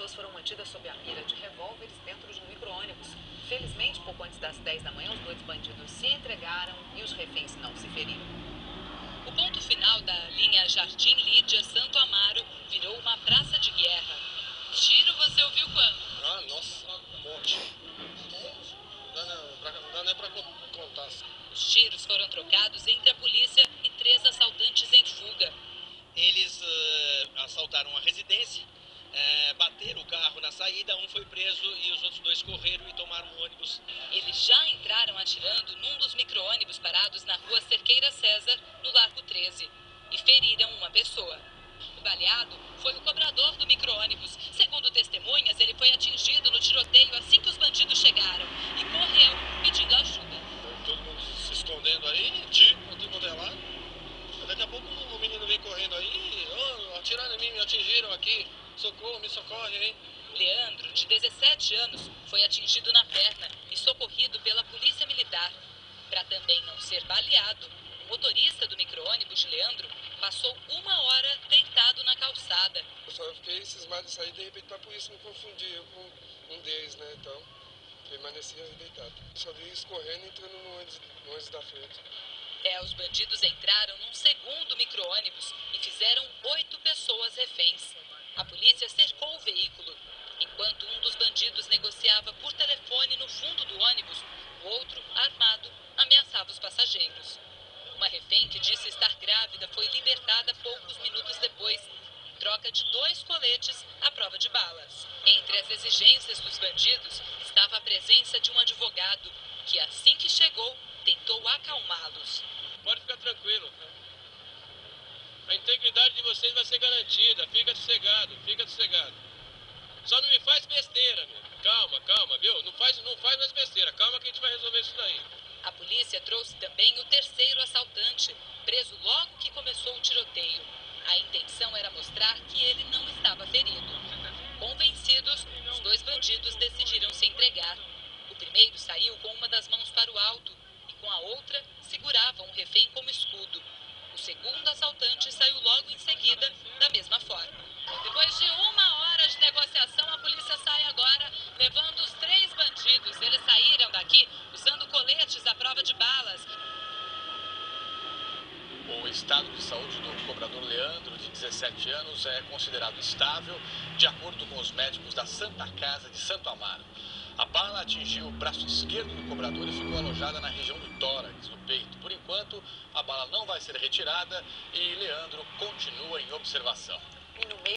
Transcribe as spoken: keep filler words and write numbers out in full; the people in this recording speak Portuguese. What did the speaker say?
pessoas foram mantidas sob a mira de revólveres dentro de um micro-ônibus. Felizmente, pouco antes das dez da manhã, os dois bandidos se entregaram e os reféns não se feriram. O ponto final da linha Jardim Lídia Santo Amaro virou uma praça de guerra. Tiro você ouviu quando? Ah, nossa, um monte. Não dá, não, pra, não dá nem pra contar. Os tiros foram trocados entre a polícia e três assaltantes em fuga. Eles uh, assaltaram uma residência, uh, bateram o carro na saída, um foi preso e os outros dois correram e tomaram um ônibus. Eles já entraram atirando num dos micro-ônibus parados na rua Cerqueira César, no Largo treze, e feriram uma pessoa. O baleado foi o cobrador do micro-ônibus. Segundo testemunhas, ele foi atingido no tiroteio assim que os bandidos chegaram e correu pedindo ajuda. Todo mundo se escondendo aí, tiro pra todo mundo é lá. Daqui a pouco o menino vem correndo aí, oh, atiraram em mim, me atingiram aqui, socorro, me socorre, hein? Leandro, de dezessete anos, foi atingido na perna e socorrido pela polícia militar. Para também não ser baleado, o motorista do micro-ônibus de Leandro passou uma hora deitado na calçada. Eu só fiquei cismado de sair, de repente para a polícia me confundir eu com um deles, né? Então, permaneci ali deitado. Só vi eles correndo e entrando no ônibus, no ônibus da frente. É, os bandidos entraram num segundo micro-ônibus e fizeram oito pessoas reféns. A polícia cercou o veículo. Enquanto um dos bandidos negociava por telefone no fundo do ônibus, o outro, armado, ameaçava os passageiros. Uma refém que disse estar grávida foi libertada poucos minutos depois, em troca de dois coletes à prova de balas. Entre as exigências dos bandidos estava a presença de um advogado, que assim que chegou, tentou acalmá-los. Pode ficar tranquilo. A integridade de vocês vai ser garantida. Fica sossegado, fica sossegado. Só não me faz besteira, meu. Calma, calma, viu? Não faz, não faz mais besteira. Calma que a gente vai resolver isso daí. A polícia trouxe também o terceiro assaltante, preso logo que começou o tiroteio. A intenção era mostrar que ele não estava ferido. Convencidos, os dois bandidos decidiram se entregar. O primeiro saiu com uma das mãos para o alto e com a outra segurava um refém como escudo. O segundo assaltante saiu logo em seguida, da mesma forma. Depois de uma hora de negociação, a polícia sai agora levando os três bandidos. Eles saíram daqui usando coletes à prova de balas. O estado de saúde do cobrador Leandro, de dezessete anos, é considerado estável, de acordo com os médicos da Santa Casa de Santo Amaro. A bala atingiu o braço esquerdo do cobrador e ficou alojada na região do tórax, do peito. Por enquanto, a bala não vai ser retirada e Leandro continua em observação. E no meio